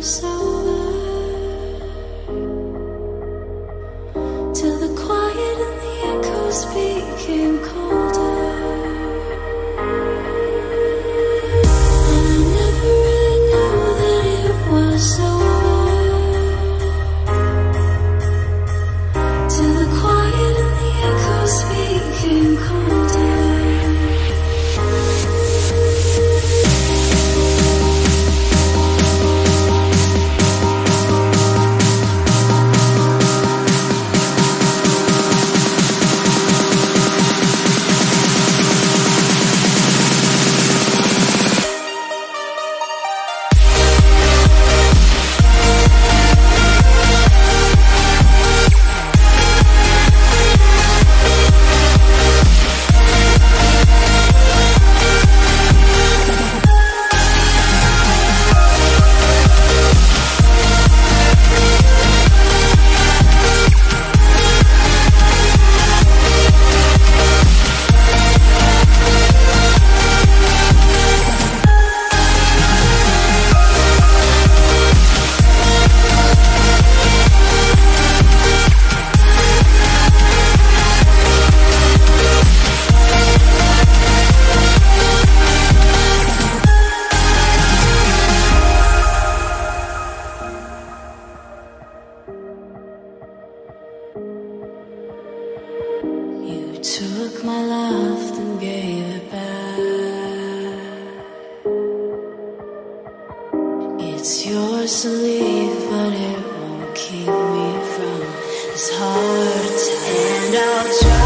was over, till the quiet and the echoes became colder. And I never really knew that it was over, till the quiet and the echoes became colder. Took my love and gave it back. It's yours to leave, but it won't keep me from this heart attack. And I'll try